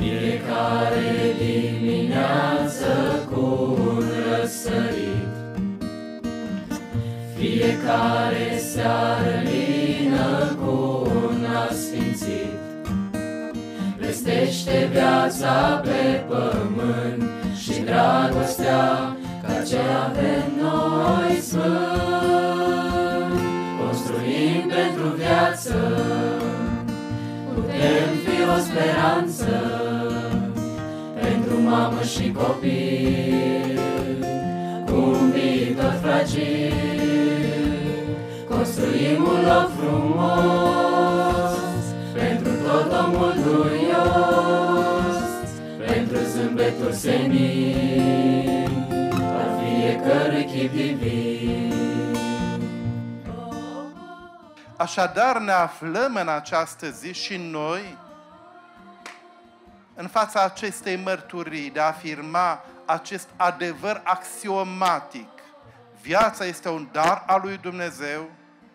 Fiecare dimineață cu un răsărit, fiecare seară lină cu un asfințit, vestește viața pe pământ și dragostea ca ce avem noi sfânt. Construim pentru viață, putem fi o speranță pentru mamă și copil, cu un viitor fragil. Construim un loc frumos pentru tot omul duios, pentru zâmbetul senin al fiecărui chip divin. Așadar ne aflăm în această zi și noi în fața acestei mărturii de a afirma acest adevăr axiomatic. Viața este un dar al lui Dumnezeu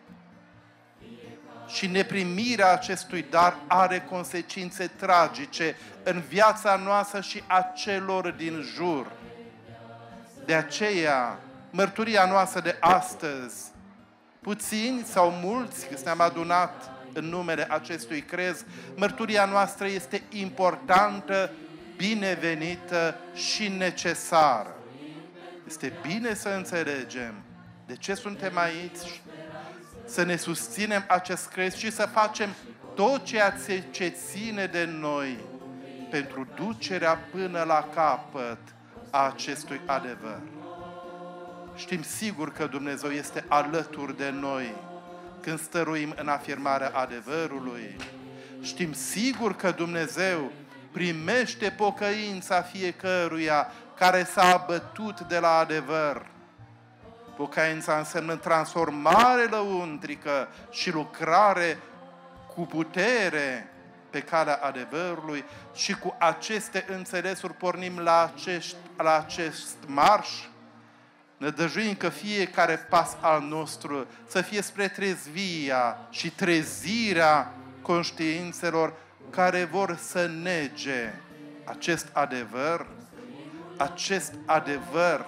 și neprimirea acestui dar are consecințe tragice în viața noastră și a celor din jur. De aceea, mărturia noastră de astăzi, puțini sau mulți, că ne-am adunat în numele acestui crez, mărturia noastră este importantă, binevenită și necesară. Este bine să înțelegem de ce suntem aici, să ne susținem acest crez și să facem tot ceea ce ține de noi pentru ducerea până la capăt a acestui adevăr. Știm sigur că Dumnezeu este alături de noi când stăruim în afirmarea adevărului. Știm sigur că Dumnezeu primește pocăința fiecăruia care s-a abătut de la adevăr. Pocăința înseamnă transformare lăuntrică și lucrare cu putere pe calea adevărului și cu aceste înțelesuri pornim la acest marș, nădăjduind că fiecare pas al nostru să fie spre trezvia și trezirea conștiințelor care vor să nege acest adevăr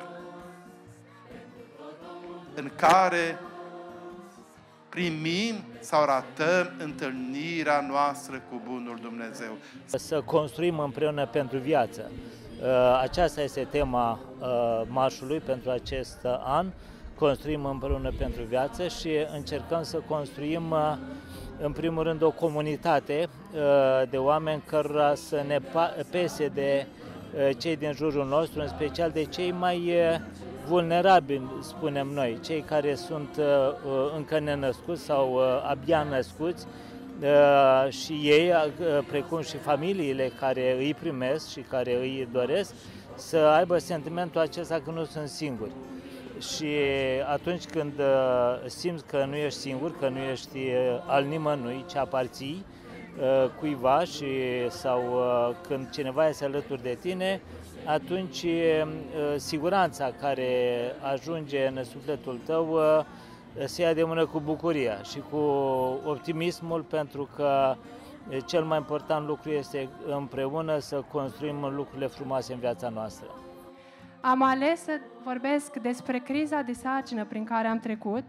în care primim sau ratăm întâlnirea noastră cu Bunul Dumnezeu. Să construim împreună pentru viață. Aceasta este tema marșului pentru acest an. Construim împreună pentru viață și încercăm să construim în primul rând o comunitate de oameni cărora să ne pese de cei din jurul nostru, în special de cei mai vulnerabili, spunem noi, cei care sunt încă nenăscuți sau abia născuți, și ei, precum și familiile care îi primesc și care îi doresc, să aibă sentimentul acesta că nu sunt singuri. Și atunci când simți că nu ești singur, că nu ești al nimănui, ci aparții cuiva sau când cineva este alături de tine, atunci siguranța care ajunge în sufletul tău se ia de mână cu bucuria și cu optimismul, pentru că cel mai important lucru este împreună să construim lucrurile frumoase în viața noastră. Am ales să vorbesc despre criza de sarcină prin care am trecut,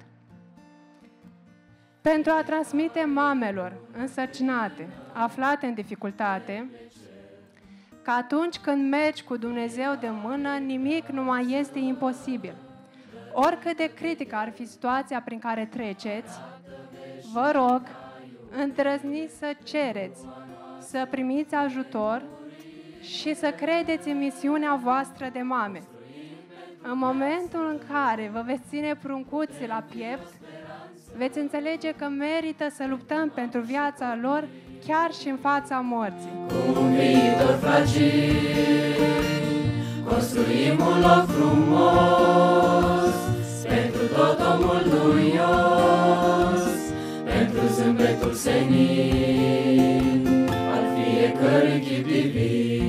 pentru a transmite mamelor însărcinate, aflate în dificultate, că atunci când mergi cu Dumnezeu de mână, nimic nu mai este imposibil. Oricât de critică ar fi situația prin care treceți, vă rog, îndrăzniți să cereți, să primiți ajutor și să credeți în misiunea voastră de mame. În momentul în care vă veți ține pruncuții la piept, veți înțelege că merită să luptăm pentru viața lor chiar și în fața morții. Cu un viitor fragil, construim un loc frumos pentru tot omul duios, pentru zâmbetul senin al fiecărui chip divin.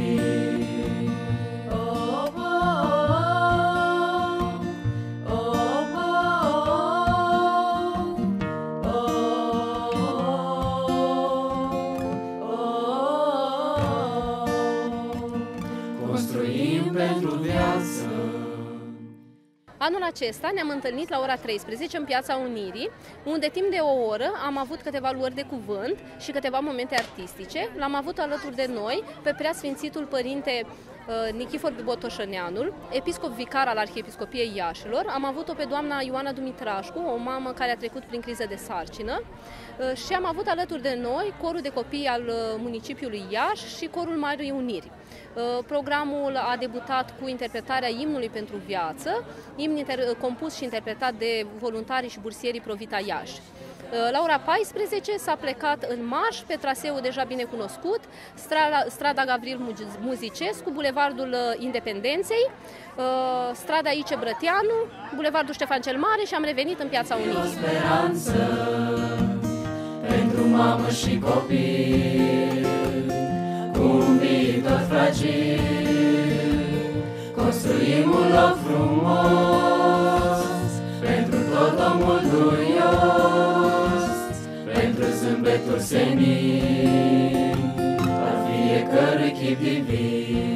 acesta ne-am întâlnit la ora 13 în Piața Unirii, unde timp de o oră am avut câteva luări de cuvânt și câteva momente artistice. L-am avut alături de noi pe Preasfințitul Părinte Nichifor Botoșăneanul, episcop vicar al Arhiepiscopiei Iașilor. Am avut-o pe doamna Ioana Dumitrașcu, o mamă care a trecut prin criză de sarcină, și am avut alături de noi corul de copii al municipiului Iași și corul Marii Uniri. Programul a debutat cu interpretarea imnului pentru viață, imn compus și interpretat de voluntarii și bursierii Provita Iași. La ora 14 s-a plecat în marș pe traseul deja bine cunoscut, strada Gavril Muzicescu, bulevardul Independenței, strada Ice Brătianu, bulevardul Ștefan cel Mare și am revenit în Piața Unirii. O speranță pentru mamă și copii, cu un viitor fragil, construim un loc frumos pentru tot omul duios, pentru zâmbetul senin al fiecărui chip divin.